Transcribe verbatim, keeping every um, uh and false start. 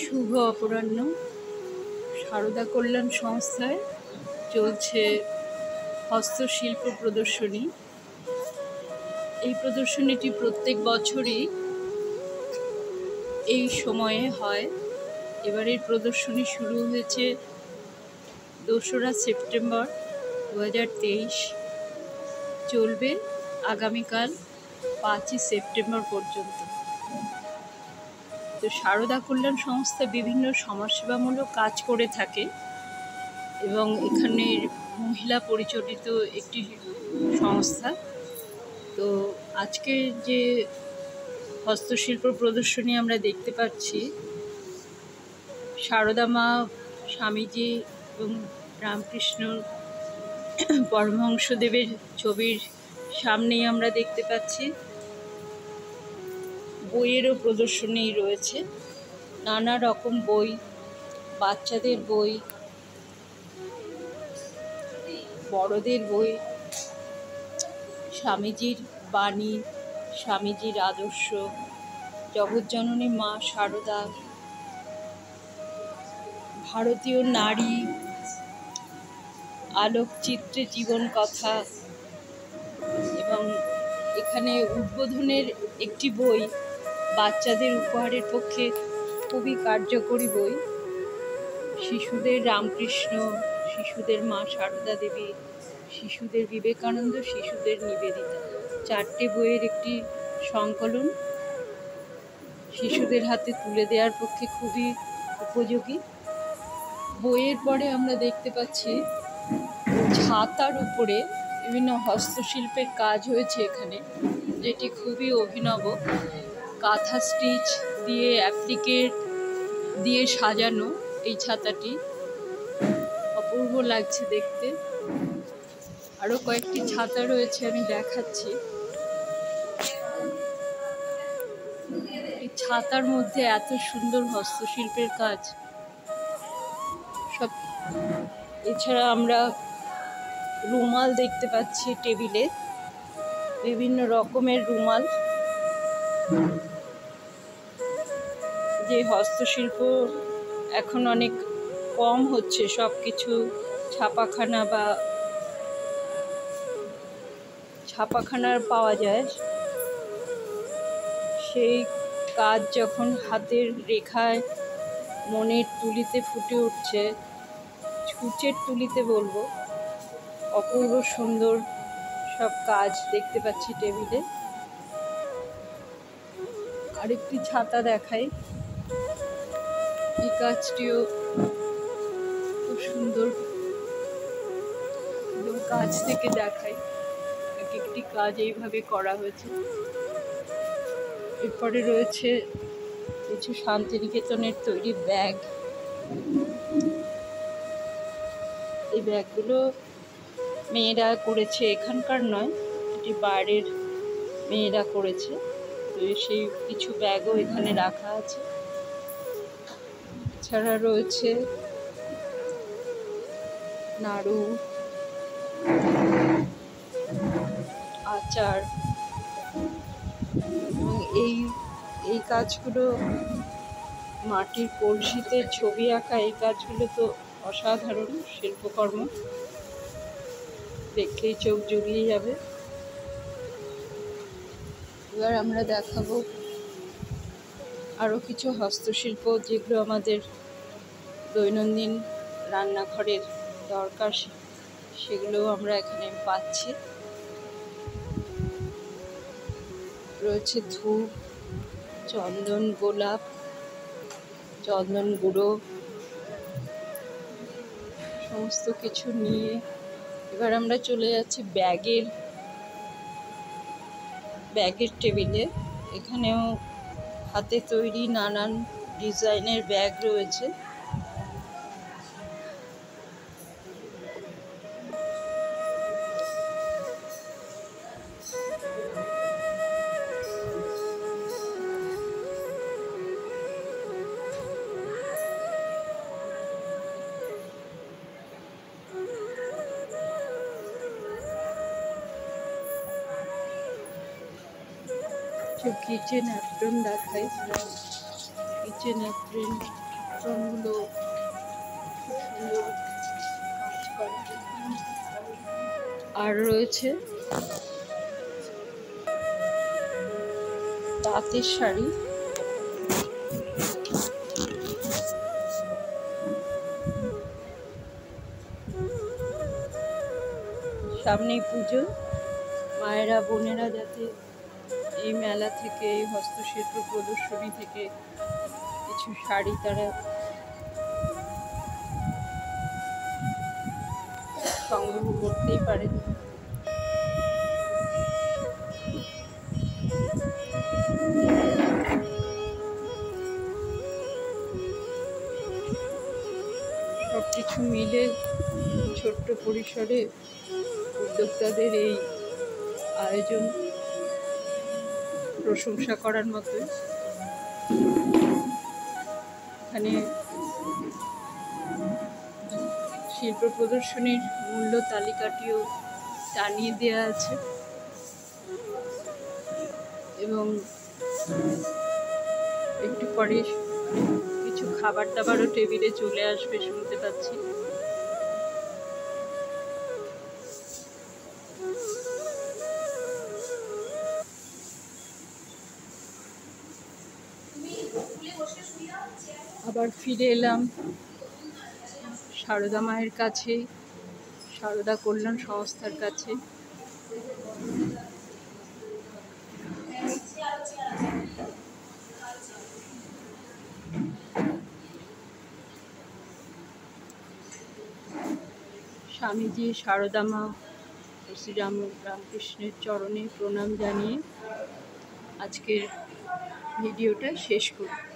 শুভ অপরাহ্ন। সারদা কল্যাণ সংস্থায় চলছে হস্তশিল্প প্রদর্শনী। এই প্রদর্শনীটি প্রত্যেক বছরই এই সময়ে হয়। এবারের প্রদর্শনী শুরু হয়েছে দোসরা সেপ্টেম্বর দু হাজার তেইশ, চলবে আগামীকাল পাঁচই সেপ্টেম্বর পর্যন্ত। তো সারদা কল্যাণ সংস্থা বিভিন্ন সমাজসেবামূলক কাজ করে থাকে এবং এখানের মহিলা পরিচালিত একটি সংস্থা। তো আজকে যে হস্তশিল্প প্রদর্শনী আমরা দেখতে পাচ্ছি, সারদা মা, স্বামীজি এবং রামকৃষ্ণ পরমহংসদেবের ছবির সামনেই আমরা দেখতে পাচ্ছি। বইয়েরও প্রদর্শনী রয়েছে, নানা রকম বই, বাচ্চাদের বই, বড়দের বই, স্বামীজির বাণী, স্বামীজির আদর্শ, জগৎজননী মা সারদা, ভারতীয় নারী, আলোকচিত্রে জীবন কথা, এবং এখানে উদ্বোধনের একটি বই বাচ্চাদের উপহারের পক্ষে খুবই কার্যকরী বই। শিশুদের রামকৃষ্ণ, শিশুদের মা সারদা দেবী, শিশুদের বিবেকানন্দ, শিশুদের নিবেদিতা, চারটে বইয়ের একটি সংকলন শিশুদের হাতে তুলে দেওয়ার পক্ষে খুবই উপযোগী। বইয়ের পরে আমরা দেখতে পাচ্ছি ছাতার উপরে বিভিন্ন হস্তশিল্পের কাজ হয়েছে এখানে, যেটি খুবই অভিনব। কাঁথা স্টিচ দিয়ে অ্যাপ্লিকেট দিয়ে সাজানো এই ছাতাটি অপূর্ব লাগছে দেখতে। আরও কয়েকটি ছাতা রয়েছে, আমি দেখাচ্ছি। এই ছাতার মধ্যে এত সুন্দর হস্তশিল্পের কাজ সব। এছাড়া আমরা রুমাল দেখতে পাচ্ছি টেবিলে, বিভিন্ন রকমের রুমাল। যে হস্তশিল্প এখন অনেক কম হচ্ছে, সব কিছু ছাপাখানা বা ছাপাখানার পাওয়া যায়, সেই কাজ যখন হাতের রেখায় মনের তুলিতে ফুটে উঠছে, ছুঁচের তুলিতে বলবো, অপূর্ব সুন্দর সব কাজ দেখতে পাচ্ছি টেবিলে। আরেকটি ছাতা দেখাই, এই কাজটিও খুব সুন্দর, কাজ থেকে দেখাই এক একটি কাজ এইভাবে করা হয়েছে। এরপরে রয়েছে কিছু শান্তিনিকেতনের তৈরি ব্যাগ। এই ব্যাগগুলো মেয়েরা করেছে, এখানকার নয়, এটি বাইরের মেয়েরা করেছে। তো সেই কিছু ব্যাগও এখানে রাখা আছে। এছাড়া রয়েছে নাড়ু, আচার, এবং এই এই কাজগুলো মাটির কলসিতে ছবি আঁকা, এই কাজগুলো তো অসাধারণ শিল্পকর্ম, দেখলেই চোখ জুড়িয়ে যাবে। এবার আমরা দেখাবো আরও কিছু হস্তশিল্প, যেগুলো আমাদের দৈনন্দিন রান্নাঘরের দরকার, সেগুলো আমরা এখানে পাচ্ছি। রয়েছে ধূপ, চন্দন, গোলাপ, চন্দন গুঁড়ো, সমস্ত কিছু নিয়ে এবার আমরা চলে যাচ্ছি ব্যাগের ব্যাগের টেবিলে। এখানেও হাতে তৈরি নানান ডিজাইনের ব্যাগ রয়েছে। কিচেন অ্যাপ্রন দেখাই, কিচেন অ্যাপ্রন চিত্রণগুলো খুব সুন্দর কাজ করা। আর রয়েছে তাঁতের শাড়ি, সামনেই পুজো, মায়েরা বোনেরা যাতে এই মেলা থেকে, এই হস্তশিল্প প্রদর্শনী থেকে কিছু শাড়ি তারা সংগ্রহ করতেই পারেন। সব কিছু মিলে ছোট্ট পরিসরে উদ্যোক্তাদের এই আয়োজন প্রশংসা করার মতো। এখানে শিল্প প্রদর্শনীর মূল্য তালিকাটিও টানিয়ে দেওয়া আছে এবং একটু পরে কিছু খাবার দাবারও টেবিলে চলে আসবে শুনতে পাচ্ছি। আবার ফিরে এলাম সারদা মায়ের কাছে, সারদা কল্যাণ সংস্থার কাছে। স্বামীজি, সারদা মা ও শ্রীরাম রামকৃষ্ণের চরণে প্রণাম জানিয়ে আজকের ভিডিওটা শেষ করি।